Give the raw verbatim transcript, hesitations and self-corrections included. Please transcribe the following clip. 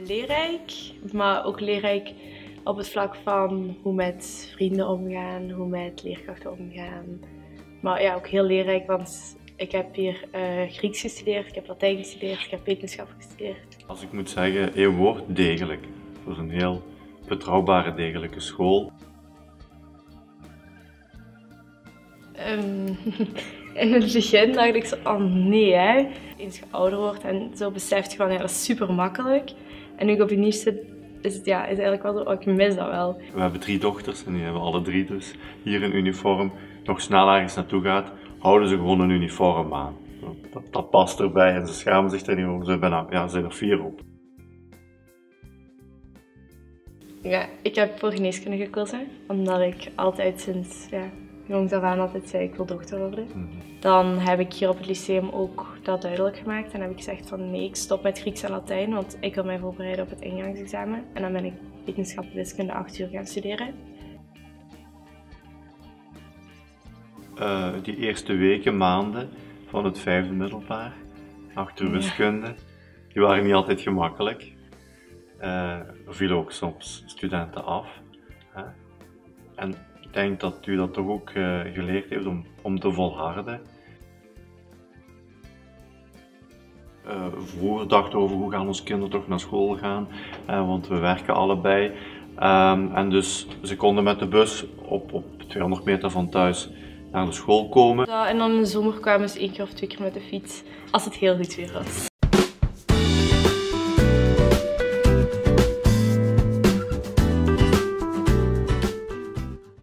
leerrijk, maar ook leerrijk op het vlak van hoe met vrienden omgaan, hoe met leerkrachten omgaan. Maar ja, ook heel leerrijk, want ik heb hier uh, Grieks gestudeerd, ik heb Latijn gestudeerd, ik heb wetenschap gestudeerd. Als ik moet zeggen, één woord, degelijk. Het was een heel betrouwbare, degelijke school. Um, in het begin dacht ik zo, oh nee hè. Eens je ouder wordt en zo beseft je van, ja, dat is super makkelijk. En nu ik op je nieuws zit, is het ja, is eigenlijk wel zo, oh, ik mis dat wel. We hebben drie dochters en die hebben alle drie dus hier een uniform. Nog snel ergens naartoe gaat, houden ze gewoon een uniform aan. Dat, dat past erbij en ze schamen zich er niet over. Ze, bijna, ja, ze zijn er fier op. Ja, ik heb voor geneeskunde gekozen, omdat ik altijd sinds ja, jongs af aan altijd zei ik wil dokter worden. Mm-hmm. Dan heb ik hier op het lyceum ook dat duidelijk gemaakt en heb ik gezegd van nee, ik stop met Grieks en Latijn, want ik wil mij voorbereiden op het ingangsexamen. En dan ben ik wetenschappelijke wiskunde acht uur gaan studeren. Uh, die eerste weken, maanden van het vijfde middelbaar, acht uur wiskunde, die waren niet altijd gemakkelijk. Uh, er vielen ook soms studenten af. Hè? En ik denk dat u dat toch ook uh, geleerd heeft om, om te volharden. Uh, vroeger dachten we over hoe gaan onze kinderen toch naar school gaan, uh, want we werken allebei. Um, en dus ze konden met de bus op, op tweehonderd meter van thuis naar de school komen. Ja, en dan in de zomer kwamen ze één keer of twee keer met de fiets, als het heel goed weer was.